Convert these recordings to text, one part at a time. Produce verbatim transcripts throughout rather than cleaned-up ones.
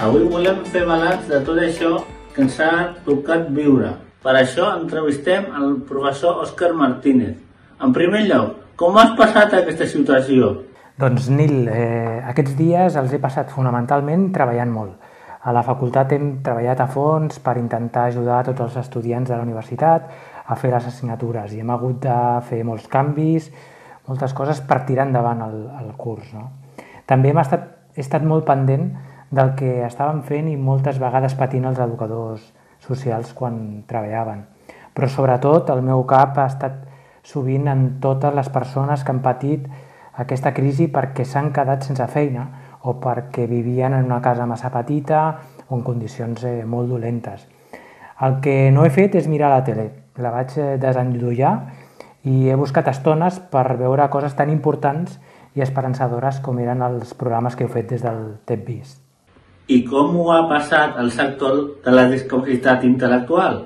Avui volem fer balanç de tot això que ens ha tocat viure. Per això entrevistem el professor Òscar Martínez. En primer lloc, com has passat aquesta situació? Doncs Nil, eh, aquests dies els he passat fonamentalment treballant molt. A la facultat hem treballat a fons per intentar ajudar tots els estudiants de la universitat a fer les assignatures i hem hagut de fer molts canvis, moltes coses per tirar endavant el, el curs. No? També hem estat, he estat molt pendent del que estàvem fent i moltes vegades patint els educadors socials quan treballaven. Però sobretot el meu cap ha estat sovint en totes les persones que han patit aquesta crisi perquè s'han quedat sense feina o perquè vivien en una casa massa petita o en condicions eh, molt dolentes. El que no he fet és mirar la tele. La vaig desendollar i he buscat estones per veure coses tan importants i esperançadores com eren els programes que he fet des del TEPVIS. I com ho ha passat el sector de la discapacitat intel·lectual?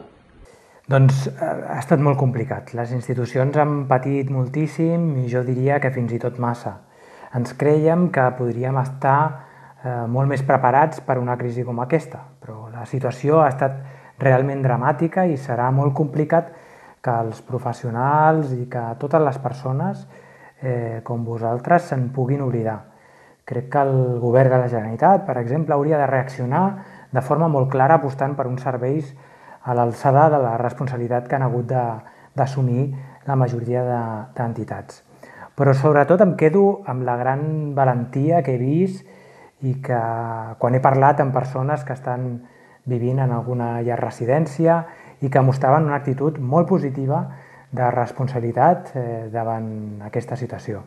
Doncs ha estat molt complicat. Les institucions han patit moltíssim i jo diria que fins i tot massa. Ens crèiem que podríem estar eh, molt més preparats per una crisi com aquesta, però la situació ha estat realment dramàtica i serà molt complicat que els professionals i que totes les persones eh, com vosaltres se'n puguin oblidar. Crec que el govern de la Generalitat, per exemple, hauria de reaccionar de forma molt clara apostant per uns serveis a l'alçada de la responsabilitat que han hagut d'assumir la majoria d'entitats. Però sobretot em quedo amb la gran valentia que he vist i que quan he parlat amb persones que estan vivint en alguna llar residència i que mostraven una actitud molt positiva de responsabilitat eh, davant aquesta situació.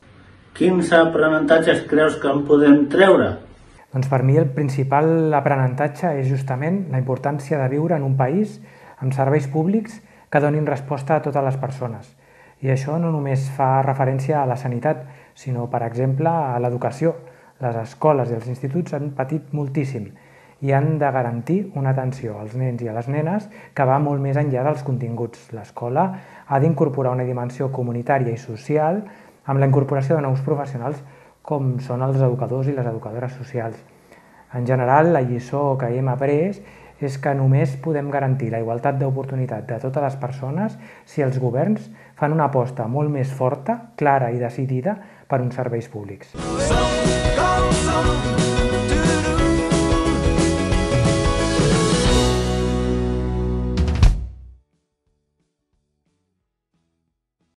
Quins aprenentatges creus que en podem treure? Doncs per mi el principal aprenentatge és justament la importància de viure en un país amb serveis públics que donin resposta a totes les persones. I això no només fa referència a la sanitat, sinó, per exemple, a l'educació. Les escoles i els instituts han patit moltíssim i han de garantir una atenció als nens i a les nenes que va molt més enllà dels continguts. L'escola ha d'incorporar una dimensió comunitària i social amb la incorporació de nous professionals com són els educadors i les educadores socials. En general, la lliçó que hem après és que només podem garantir la igualtat d'oportunitat de totes les persones si els governs fan una aposta molt més forta, clara i decidida per uns serveis públics. Som com som.